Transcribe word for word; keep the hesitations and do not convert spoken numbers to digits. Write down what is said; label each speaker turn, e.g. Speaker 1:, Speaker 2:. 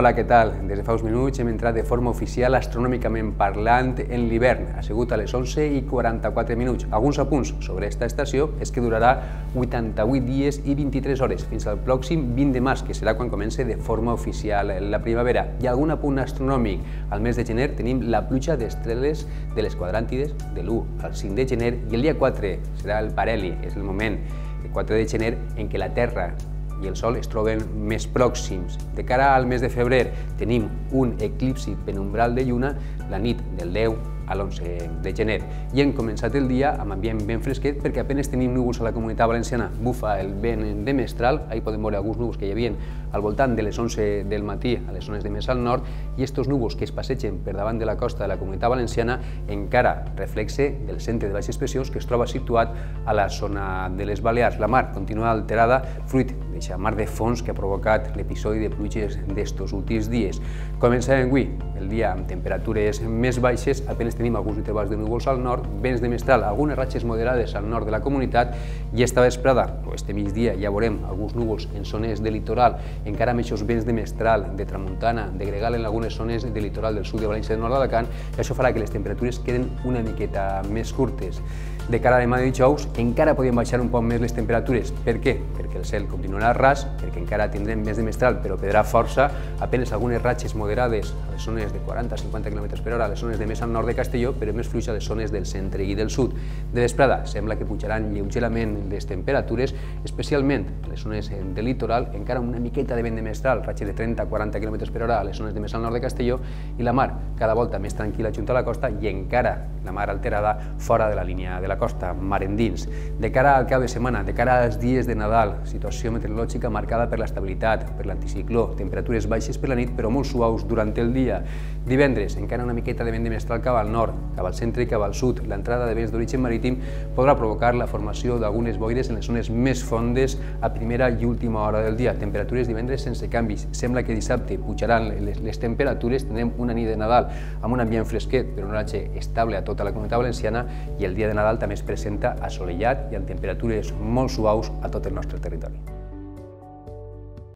Speaker 1: Hola, què tal? Des de fa uns minuts hem entrat de forma oficial astronòmicament parlant en l'hivern. Ha sigut a les onze i quaranta-quatre minuts. Alguns apunts sobre aquesta estació és que durarà vuitanta-vuit dies i vint-i-tres hores, fins al pròxim vint de març, que serà quan comença de forma oficial la primavera. I algun apunt astronòmic. Al mes de gener tenim la pluja d'estreles de les quadràntides de l'u al cinc de gener i el dia quatre serà el parheli, és el moment, el quatre de gener, en què la Terra i el Sol es troben més pròxims. De cara al mes de febrer tenim un eclipsi penumbral de lluna la nit del deu a l'onze de gener i hem començat el dia amb ambient ben fresquet perquè apenas tenim núvols a la Comunitat Valenciana. Bufa el vent de mestral, ahí podem veure alguns núvols que hi havia al voltant de les onze del matí a les zones de més al nord i estos núvols que es passegen per davant de la costa de la Comunitat Valenciana encara reflexe del centre de baixes pressions que es troba situat a la zona de les Balears. La mar continua alterada fruit d'aquesta mar de fons que ha provocat l'episodi de pluges d'estos últims dies. Començarem avui el dia amb temperatures més baixes, apenas tenim alguns intervals de núvols al nord, vents de mestral, algunes ratxes moderades al nord de la comunitat i esta vesprada, o este migdia, ja veurem alguns núvols en zones de litoral, encara amb aquests vents de mestral, de tramuntana, de gregal en algunes zones de litoral del sud de València i del nord d'Alacant, i això farà que les temperatures queden una miqueta més curtes. De cara a demà de dijous, encara podem baixar un poc més les temperatures. Per què? Perquè el cel continuarà ras, perquè encara tindrem vents de mestral, però pedrà força, apenas algunes ratxes moderades a les zones de quaranta a cinquanta quilòmetres per hora, a les zones de més al nord de Castelló, però més fluix a les zones del centre i del sud. De vesprada sembla que pujaran lleugerament les temperatures, especialment a les zones del litoral, encara una miqueta de vent de mestral, ratxes de trenta a quaranta quilòmetres per hora a les zones de més al nord de Castelló, i la mar cada volta més tranquil·la junt a la costa i encara la mar alterada fora de la línia de la costa, mar endins. De cara al cap de setmana, de cara als dies de Nadal, situació meteorològica marcada per l'estabilitat, per l'anticicló, temperatures baixes per la nit però molt suaus durant el dia. Divendres, encara una miqueta de vent de mestral cap al nord, cap al centre i cap al sud. L'entrada de vents d'origen marítim podrà provocar la formació d'algunes boires en les zones més fondes a primera i última hora del dia. Temperatures divendres sense canvis. Sembla que dissabte pujaran les, les temperatures, tindrem una nit de Nadal amb un ambient fresquet però un oratge estable a tota la Comunitat Valenciana i el dia de Nadal també es presenta assolellat i amb temperatures molt suaus a tot el nostre territori.